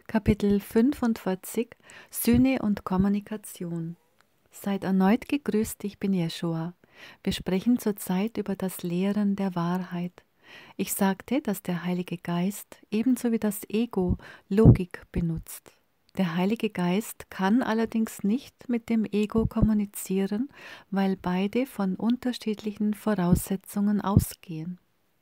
Kapitel 45 Sühne und Kommunikation. Seid erneut gegrüßt, ich bin Jeschua. Wir sprechen zurzeit über das Lehren der Wahrheit. Ich sagte, dass der Heilige Geist ebenso wie das Ego Logik benutzt. Der Heilige Geist kann allerdings nicht mit dem Ego kommunizieren, weil beide von unterschiedlichen Voraussetzungen ausgehen.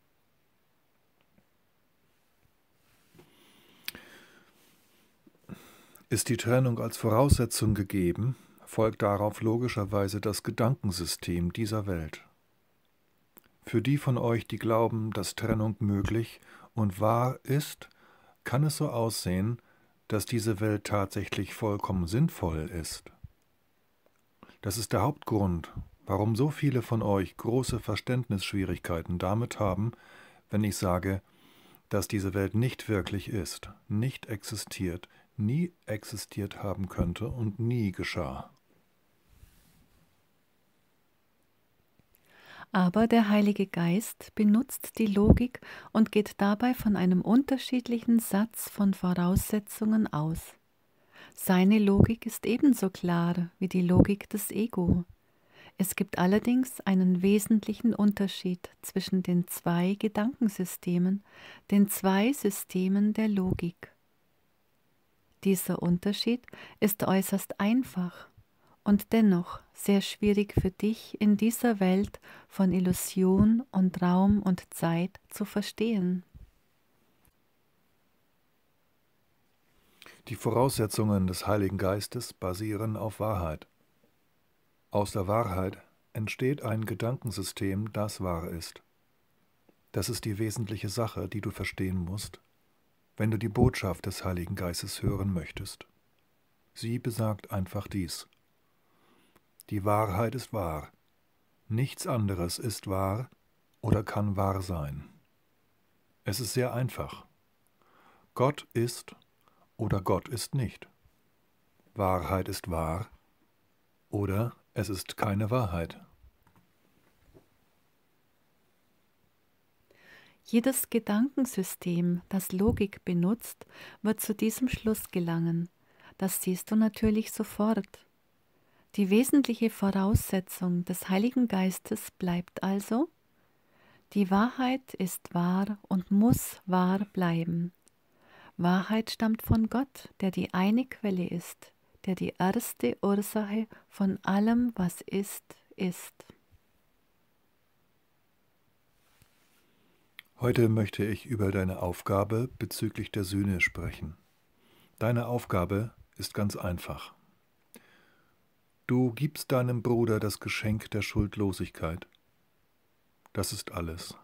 Ist die Trennung als Voraussetzung gegeben, folgt darauf logischerweise das Gedankensystem dieser Welt. Für die von euch, die glauben, dass Trennung möglich und wahr ist, kann es so aussehen, dass diese Welt tatsächlich vollkommen sinnvoll ist. Das ist der Hauptgrund, warum so viele von euch große Verständnisschwierigkeiten damit haben, wenn ich sage, dass diese Welt nicht wirklich ist, nicht existiert, nie existiert haben könnte und nie geschah. Aber der Heilige Geist benutzt die Logik und geht dabei von einem unterschiedlichen Satz von Voraussetzungen aus. Seine Logik ist ebenso klar wie die Logik des Ego. Es gibt allerdings einen wesentlichen Unterschied zwischen den zwei Gedankensystemen, den zwei Systemen der Logik. Dieser Unterschied ist äußerst einfach und dennoch sehr schwierig für dich in dieser Welt von Illusion und Raum und Zeit zu verstehen. Die Voraussetzungen des Heiligen Geistes basieren auf Wahrheit. Aus der Wahrheit entsteht ein Gedankensystem, das wahr ist. Das ist die wesentliche Sache, die du verstehen musst, wenn du die Botschaft des Heiligen Geistes hören möchtest. Sie besagt einfach dies: Die Wahrheit ist wahr. Nichts anderes ist wahr oder kann wahr sein. Es ist sehr einfach. Gott ist oder Gott ist nicht. Wahrheit ist wahr oder es ist keine Wahrheit. Jedes Gedankensystem, das Logik benutzt, wird zu diesem Schluss gelangen. Das siehst du natürlich sofort. Die wesentliche Voraussetzung des Heiligen Geistes bleibt also: Die Wahrheit ist wahr und muss wahr bleiben. Wahrheit stammt von Gott, der die eine Quelle ist, der die erste Ursache von allem, was ist, ist. Heute möchte ich über deine Aufgabe bezüglich der Sühne sprechen. Deine Aufgabe ist ganz einfach. Du gibst deinem Bruder das Geschenk der Schuldlosigkeit. Das ist alles.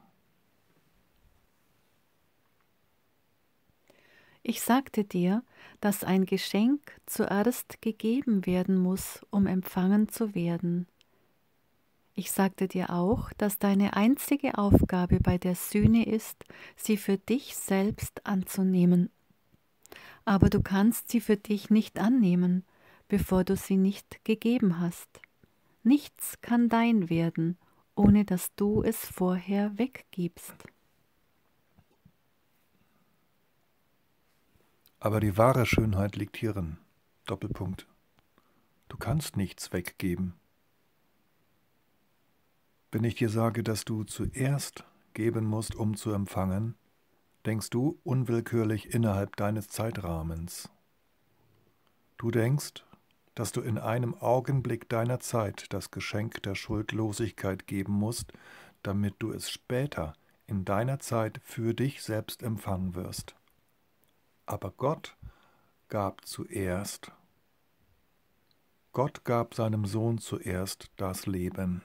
Ich sagte dir, dass ein Geschenk zuerst gegeben werden muss, um empfangen zu werden. Ich sagte dir auch, dass deine einzige Aufgabe bei der Sühne ist, sie für dich selbst anzunehmen. Aber du kannst sie für dich nicht annehmen, bevor du sie nicht gegeben hast. Nichts kann dein werden, ohne dass du es vorher weggibst. Aber die wahre Schönheit liegt hierin. Doppelpunkt. Du kannst nichts weggeben. Wenn ich dir sage, dass du zuerst geben musst, um zu empfangen, denkst du unwillkürlich innerhalb deines Zeitrahmens. Du denkst, dass du in einem Augenblick deiner Zeit das Geschenk der Schuldlosigkeit geben musst, damit du es später in deiner Zeit für dich selbst empfangen wirst. Aber Gott gab zuerst. Gott gab seinem Sohn zuerst das Leben.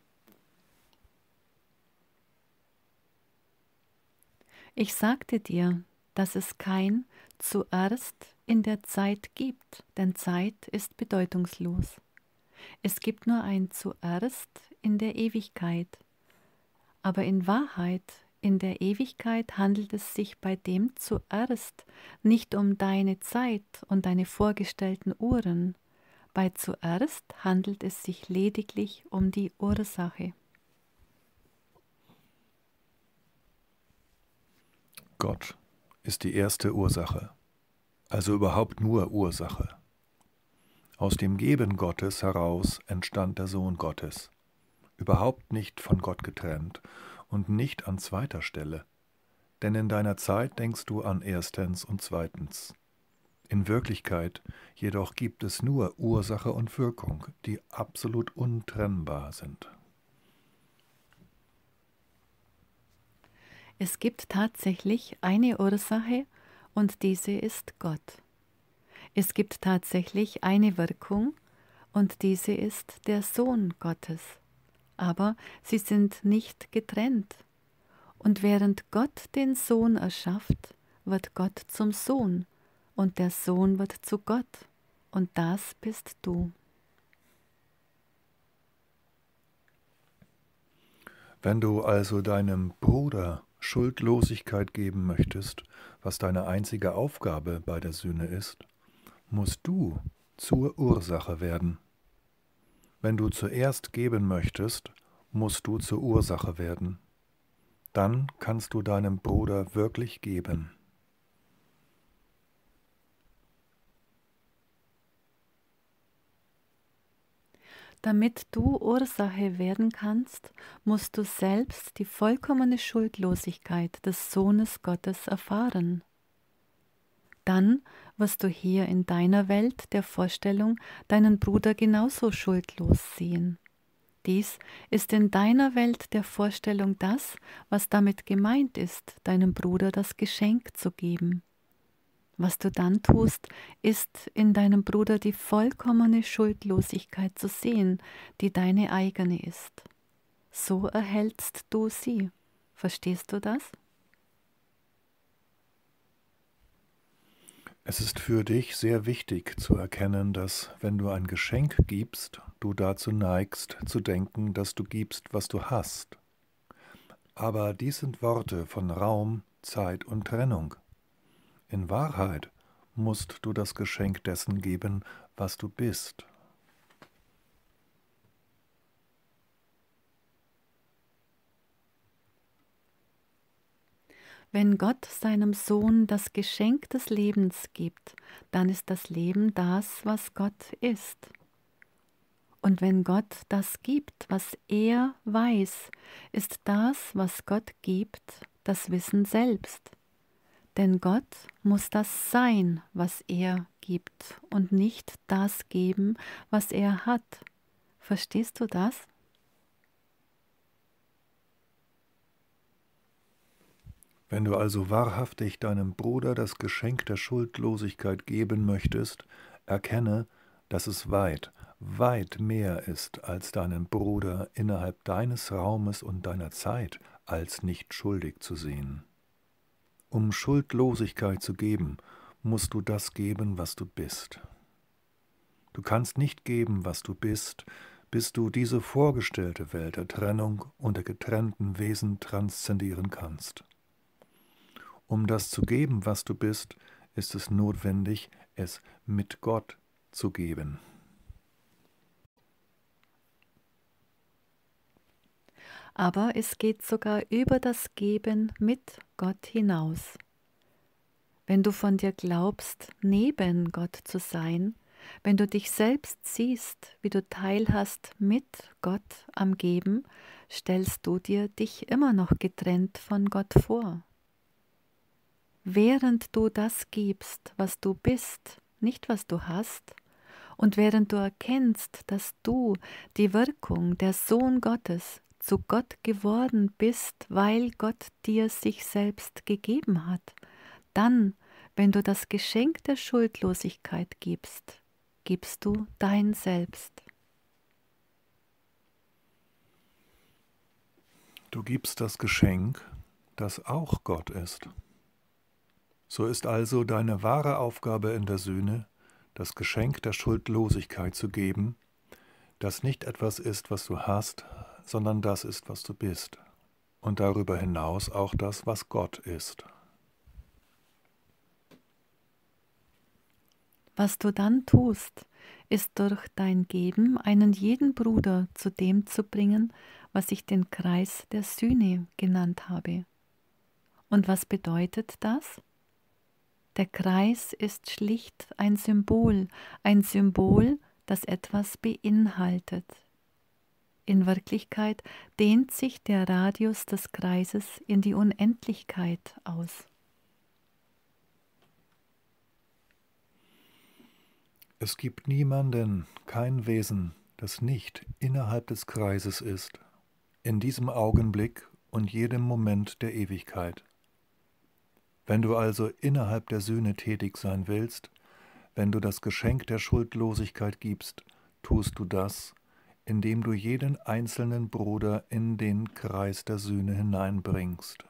Ich sagte dir, dass es kein zuerst in der Zeit gibt, denn Zeit ist bedeutungslos. Es gibt nur ein zuerst in der Ewigkeit. Aber in Wahrheit, in der Ewigkeit handelt es sich bei dem zuerst nicht um deine Zeit und deine vorgestellten Uhren. Bei zuerst handelt es sich lediglich um die Ursache. Gott ist die erste Ursache. also überhaupt nur Ursache. Aus dem Geben Gottes heraus entstand der Sohn Gottes, überhaupt nicht von Gott getrennt und nicht an zweiter Stelle, denn in deiner Zeit denkst du an erstens und zweitens. In Wirklichkeit jedoch gibt es nur Ursache und Wirkung, die absolut untrennbar sind. Es gibt tatsächlich eine Ursache und diese ist Gott. Es gibt tatsächlich eine Wirkung und diese ist der Sohn Gottes. Aber sie sind nicht getrennt. Und während Gott den Sohn erschafft, wird Gott zum Sohn und der Sohn wird zu Gott. Und das bist du. Wenn du also deinem Bruder Schuldlosigkeit geben möchtest, was deine einzige Aufgabe bei der Sühne ist, musst du zur Ursache werden. Wenn du zuerst geben möchtest, musst du zur Ursache werden. Dann kannst du deinem Bruder wirklich geben. Damit du Ursache werden kannst, musst du selbst die vollkommene Schuldlosigkeit des Sohnes Gottes erfahren. Dann wirst du hier in deiner Welt der Vorstellung deinen Bruder genauso schuldlos sehen. Dies ist in deiner Welt der Vorstellung das, was damit gemeint ist, deinem Bruder das Geschenk zu geben. Was du dann tust, ist in deinem Bruder die vollkommene Schuldlosigkeit zu sehen, die deine eigene ist. So erhältst du sie. Verstehst du das? Es ist für dich sehr wichtig zu erkennen, dass, wenn du ein Geschenk gibst, du dazu neigst, zu denken, dass du gibst, was du hast. Aber dies sind Worte von Raum, Zeit und Trennung. In Wahrheit musst du das Geschenk dessen geben, was du bist. Wenn Gott seinem Sohn das Geschenk des Lebens gibt, dann ist das Leben das, was Gott ist. Und wenn Gott das gibt, was er weiß, ist das, was Gott gibt, das Wissen selbst. Denn Gott muss das sein, was er gibt, und nicht das geben, was er hat. Verstehst du das? Wenn du also wahrhaftig deinem Bruder das Geschenk der Schuldlosigkeit geben möchtest, erkenne, dass es weit, weit mehr ist, als deinen Bruder innerhalb deines Raumes und deiner Zeit als nicht schuldig zu sehen. Um Schuldlosigkeit zu geben, musst du das geben, was du bist. Du kannst nicht geben, was du bist, bis du diese vorgestellte Welt der Trennung und der getrennten Wesen transzendieren kannst. Um das zu geben, was du bist, ist es notwendig, es mit Gott zu geben. Aber es geht sogar über das Geben mit Gott hinaus. Wenn du von dir glaubst, neben Gott zu sein, wenn du dich selbst siehst, wie du teilhast mit Gott am Geben, stellst du dir dich immer noch getrennt von Gott vor. Während du das gibst, was du bist, nicht was du hast, und während du erkennst, dass du die Wirkung, der Sohn Gottes, zu Gott geworden bist, weil Gott dir sich selbst gegeben hat, dann, wenn du das Geschenk der Schuldlosigkeit gibst, gibst du dein Selbst. Du gibst das Geschenk, das auch Gott ist. So ist also deine wahre Aufgabe in der Sühne, das Geschenk der Schuldlosigkeit zu geben, das nicht etwas ist, was du hast, sondern das ist, was du bist. Und darüber hinaus auch das, was Gott ist. Was du dann tust, ist durch dein Geben einen jeden Bruder zu dem zu bringen, was ich den Kreis der Sühne genannt habe. Und was bedeutet das? Der Kreis ist schlicht ein Symbol, das etwas beinhaltet. In Wirklichkeit dehnt sich der Radius des Kreises in die Unendlichkeit aus. Es gibt niemanden, kein Wesen, das nicht innerhalb des Kreises ist, in diesem Augenblick und jedem Moment der Ewigkeit. Wenn du also innerhalb der Sühne tätig sein willst, wenn du das Geschenk der Schuldlosigkeit gibst, tust du das, indem du jeden einzelnen Bruder in den Kreis der Sühne hineinbringst.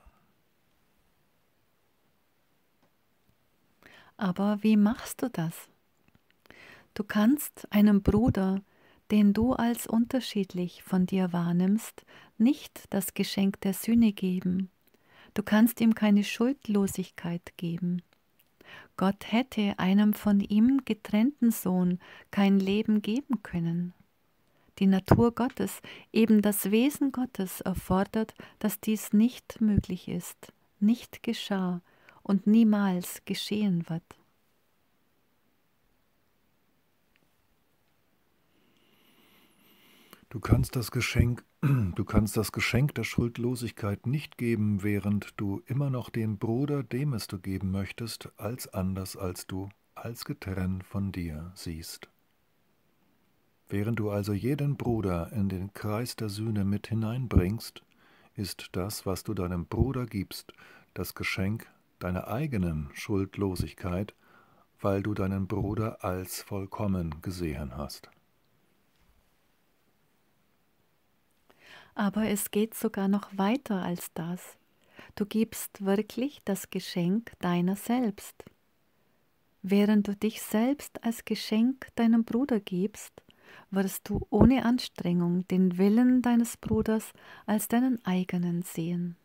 Aber wie machst du das? Du kannst einem Bruder, den du als unterschiedlich von dir wahrnimmst, nicht das Geschenk der Sühne geben. Du kannst ihm keine Schuldlosigkeit geben. Gott hätte einem von ihm getrennten Sohn kein Leben geben können. Die Natur Gottes, eben das Wesen Gottes, erfordert, dass dies nicht möglich ist, nicht geschah und niemals geschehen wird. Du kannst das Geschenk der Schuldlosigkeit nicht geben, während du immer noch den Bruder, dem es du geben möchtest, als anders als du, als getrennt von dir siehst. Während du also jeden Bruder in den Kreis der Sühne mit hineinbringst, ist das, was du deinem Bruder gibst, das Geschenk deiner eigenen Schuldlosigkeit, weil du deinen Bruder als vollkommen gesehen hast. Aber es geht sogar noch weiter als das. Du gibst wirklich das Geschenk deiner selbst. Während du dich selbst als Geschenk deinem Bruder gibst, wirst du ohne Anstrengung den Willen deines Bruders als deinen eigenen sehen.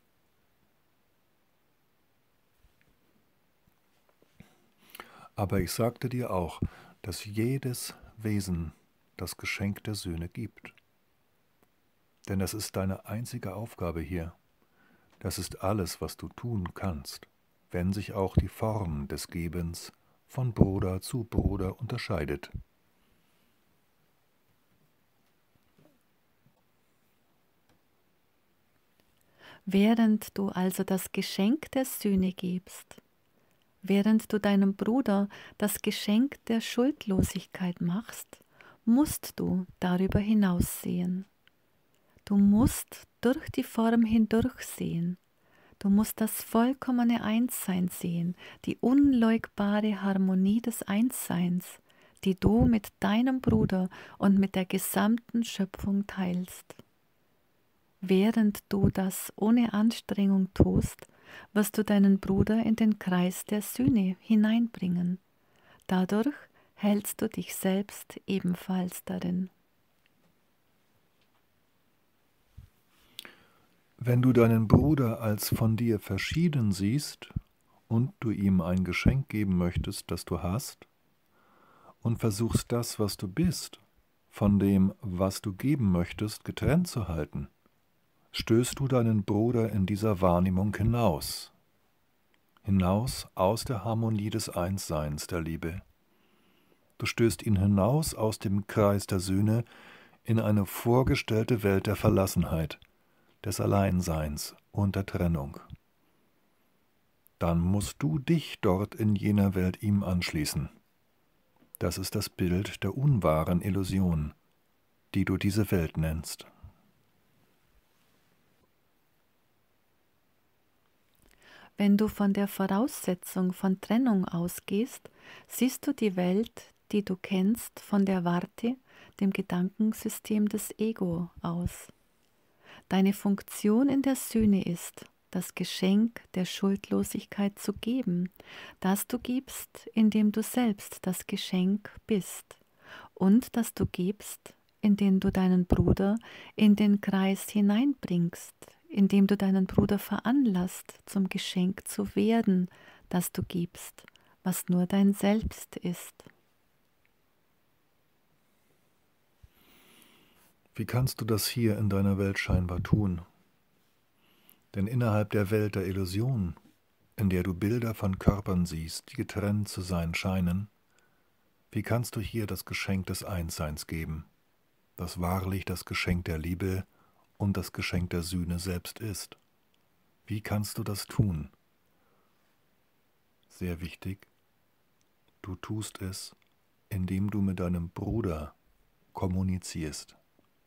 Aber ich sagte dir auch, dass jedes Wesen das Geschenk der Sühne gibt. Denn das ist deine einzige Aufgabe hier. Das ist alles, was du tun kannst, wenn sich auch die Form des Gebens von Bruder zu Bruder unterscheidet. Während du also das Geschenk der Sühne gibst, während du deinem Bruder das Geschenk der Schuldlosigkeit machst, musst du darüber hinaus sehen. Du musst durch die Form hindurch sehen. Du musst das vollkommene Einssein sehen, die unleugbare Harmonie des Einsseins, die du mit deinem Bruder und mit der gesamten Schöpfung teilst. Während du das ohne Anstrengung tust, wirst du deinen Bruder in den Kreis der Sühne hineinbringen. Dadurch hältst du dich selbst ebenfalls darin. Wenn du deinen Bruder als von dir verschieden siehst und du ihm ein Geschenk geben möchtest, das du hast, und versuchst das, was du bist, von dem, was du geben möchtest, getrennt zu halten, stößt du deinen Bruder in dieser Wahrnehmung hinaus aus der Harmonie des Einsseins der Liebe. Du stößt ihn hinaus aus dem Kreis der Sühne in eine vorgestellte Welt der Verlassenheit, des Alleinseins und der Trennung. Dann musst du dich dort in jener Welt ihm anschließen. Das ist das Bild der unwahren Illusion, die du diese Welt nennst. Wenn du von der Voraussetzung von Trennung ausgehst, siehst du die Welt, die du kennst, von der Warte, dem Gedankensystem des Ego aus. Deine Funktion in der Sühne ist, das Geschenk der Schuldlosigkeit zu geben, das du gibst, indem du selbst das Geschenk bist, und das du gibst, indem du deinen Bruder in den Kreis hineinbringst, indem du deinen Bruder veranlasst, zum Geschenk zu werden, das du gibst, was nur dein Selbst ist. Wie kannst du das hier in deiner Welt scheinbar tun? Denn innerhalb der Welt der Illusion in der du Bilder von Körpern siehst, die getrennt zu sein scheinen, wie kannst du hier das Geschenk des Einsseins geben, das wahrlich das Geschenk der Liebe und das Geschenk der Sühne selbst ist? Wie kannst du das tun? Sehr wichtig, du tust es, indem du mit deinem Bruder kommunizierst.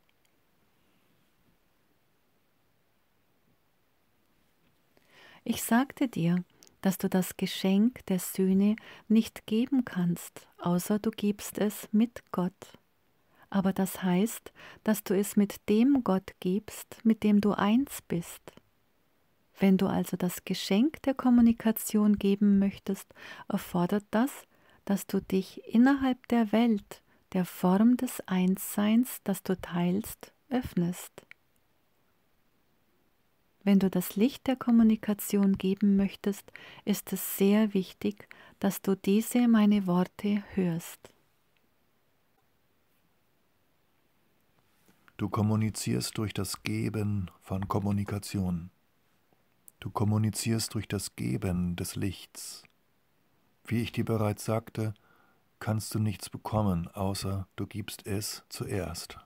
Ich sagte dir, dass du das Geschenk der Sühne nicht geben kannst, außer du gibst es mit Gott. Aber das heißt, dass du es mit dem Gott gibst, mit dem du eins bist. Wenn du also das Geschenk der Kommunikation geben möchtest, erfordert das, dass du dich innerhalb der Welt, der Form des Einsseins, das du teilst, öffnest. Wenn du das Licht der Kommunikation geben möchtest, ist es sehr wichtig, dass du diese meine Worte hörst. Du kommunizierst durch das Geben von Kommunikation. Du kommunizierst durch das Geben des Lichts. Wie ich dir bereits sagte, kannst du nichts bekommen, außer du gibst es zuerst.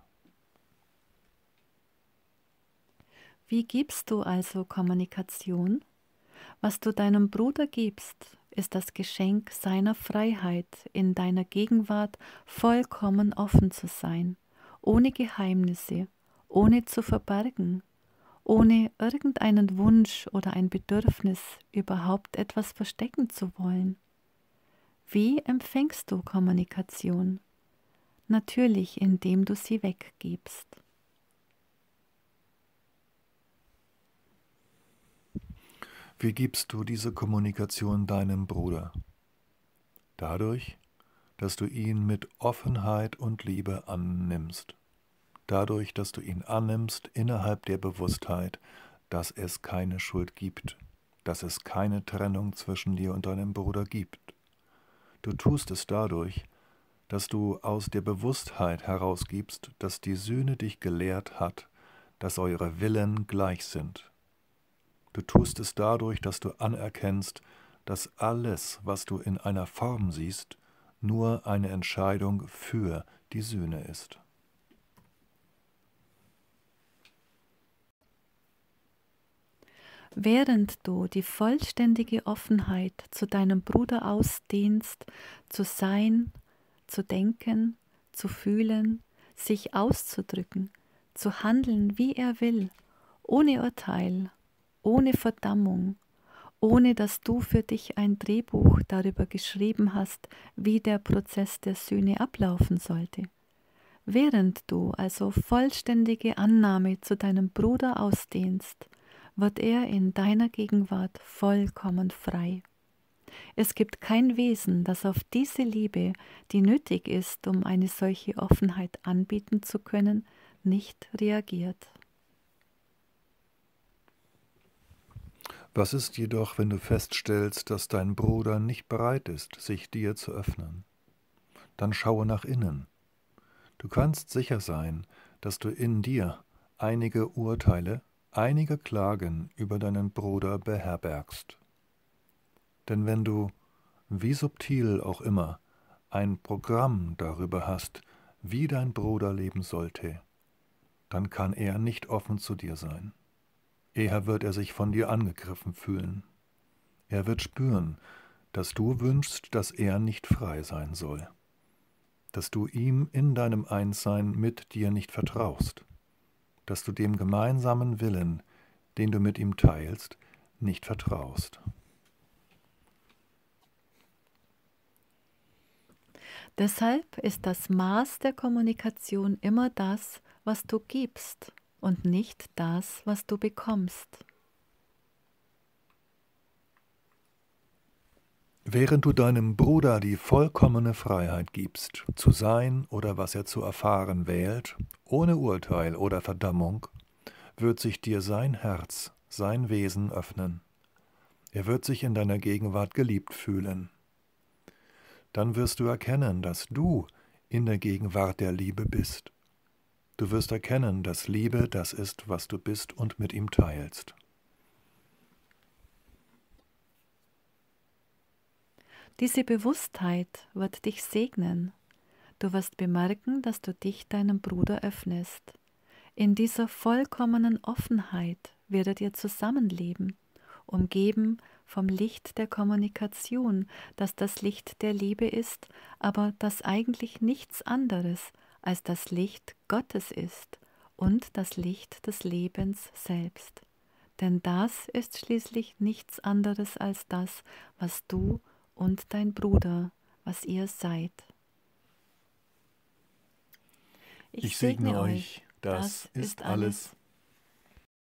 Wie gibst du also Kommunikation? Was du deinem Bruder gibst, ist das Geschenk seiner Freiheit, in deiner Gegenwart vollkommen offen zu sein, ohne Geheimnisse, ohne zu verbergen, ohne irgendeinen Wunsch oder ein Bedürfnis, überhaupt etwas verstecken zu wollen. Wie empfängst du Kommunikation? Natürlich, indem du sie weggibst. Wie gibst du diese Kommunikation deinem Bruder? Dadurch, dass du ihn mit Offenheit und Liebe annimmst. Dadurch, dass du ihn annimmst innerhalb der Bewusstheit, dass es keine Schuld gibt, dass es keine Trennung zwischen dir und deinem Bruder gibt. Du tust es dadurch, dass du aus der Bewusstheit herausgibst, dass die Sühne dich gelehrt hat, dass eure Willen gleich sind. Du tust es dadurch, dass du anerkennst, dass alles, was du in einer Form siehst, nur eine Entscheidung für die Sühne ist. Während du die vollständige Offenheit zu deinem Bruder ausdehnst, zu sein, zu denken, zu fühlen, sich auszudrücken, zu handeln, wie er will, ohne Urteil, ohne Verdammung, ohne dass du für dich ein Drehbuch darüber geschrieben hast, wie der Prozess der Sühne ablaufen sollte. Während du also vollständige Annahme zu deinem Bruder ausdehnst, wird er in deiner Gegenwart vollkommen frei. Es gibt kein Wesen, das auf diese Liebe, die nötig ist, um eine solche Offenheit anbieten zu können, nicht reagiert. Was ist jedoch, wenn du feststellst, dass dein Bruder nicht bereit ist, sich dir zu öffnen? Dann schaue nach innen. Du kannst sicher sein, dass du in dir einige Urteile, einige Klagen über deinen Bruder beherbergst. Denn wenn du, wie subtil auch immer, ein Programm darüber hast, wie dein Bruder leben sollte, dann kann er nicht offen zu dir sein. Eher wird er sich von dir angegriffen fühlen. Er wird spüren, dass du wünschst, dass er nicht frei sein soll, dass du ihm in deinem Einssein mit dir nicht vertraust, dass du dem gemeinsamen Willen, den du mit ihm teilst, nicht vertraust. Deshalb ist das Maß der Kommunikation immer das, was du gibst und nicht das, was du bekommst. Während du deinem Bruder die vollkommene Freiheit gibst, zu sein oder was er zu erfahren wählt, ohne Urteil oder Verdammung, wird sich dir sein Herz, sein Wesen öffnen. Er wird sich in deiner Gegenwart geliebt fühlen. Dann wirst du erkennen, dass du in der Gegenwart der Liebe bist. Du wirst erkennen, dass Liebe das ist, was du bist und mit ihm teilst. Diese Bewusstheit wird dich segnen. Du wirst bemerken, dass du dich deinem Bruder öffnest. In dieser vollkommenen Offenheit werdet ihr zusammenleben, umgeben vom Licht der Kommunikation, das das Licht der Liebe ist, aber das eigentlich nichts anderes als das Licht Gottes ist und das Licht des Lebens selbst. Denn das ist schließlich nichts anderes als das, was du und dein Bruder, was ihr seid. Ich segne euch, das ist alles.